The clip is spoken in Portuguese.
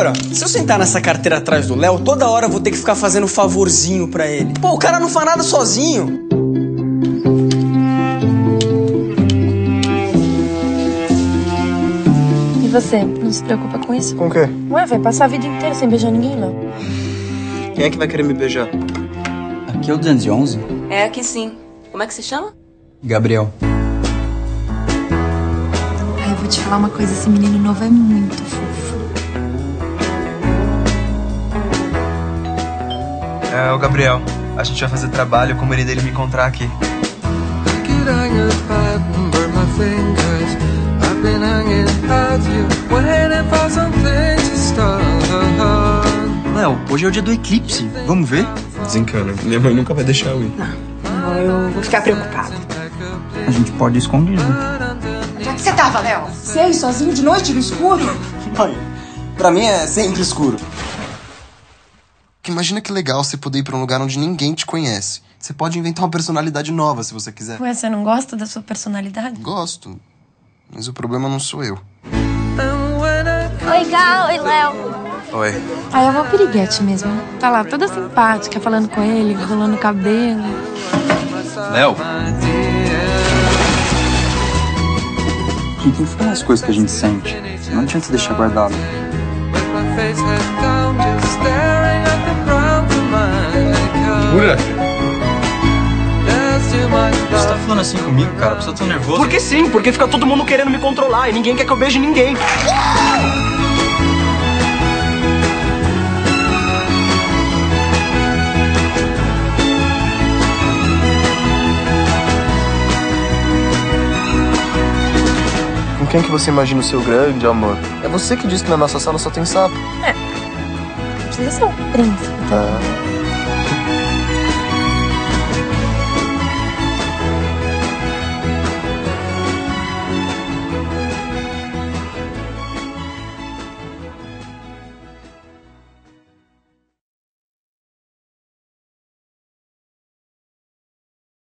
amor, ó, se eu sentar nessa carteira atrás do Léo, toda hora eu vou ter que ficar fazendo favorzinho pra ele. Pô, o cara não faz nada sozinho. E você, não se preocupa com isso? Com o quê? Ué, vai passar a vida inteira sem beijar ninguém, Léo. Quem é que vai querer me beijar? Aqui é o 211? É, aqui sim. Como é que se chama? Gabriel. Ai, eu vou te falar uma coisa, esse menino novo é muito fofo. É o Gabriel. A gente vai fazer trabalho com o marido dele me encontrar aqui. Léo, hoje é o dia do eclipse. Vamos ver? Desencana. Minha mãe nunca vai deixar eu ir. Não, eu vou ficar preocupada. A gente pode ir escondido. Onde é que você tava, Léo? Sei, sozinho de noite no escuro? Mãe, pra mim é sempre escuro. Imagina que legal você poder ir pra um lugar onde ninguém te conhece. Você pode inventar uma personalidade nova se você quiser. Ué, você não gosta da sua personalidade? Gosto, mas o problema não sou eu. Oi, Gal. Oi, Léo. Oi. Aí é uma piriguete mesmo, né? Tá lá, toda simpática, falando com ele, rolando o cabelo. Léo? A gente tem que falar as coisas que a gente sente. Não adianta deixar guardado. Jura? Você tá falando assim comigo, cara? Você tá tão nervoso? Porque sim, porque fica todo mundo querendo me controlar e ninguém quer que eu beije ninguém. Com quem que você imagina o seu grande amor? É você que disse que na nossa sala só tem sapo. Não precisa ser um príncipe, tá?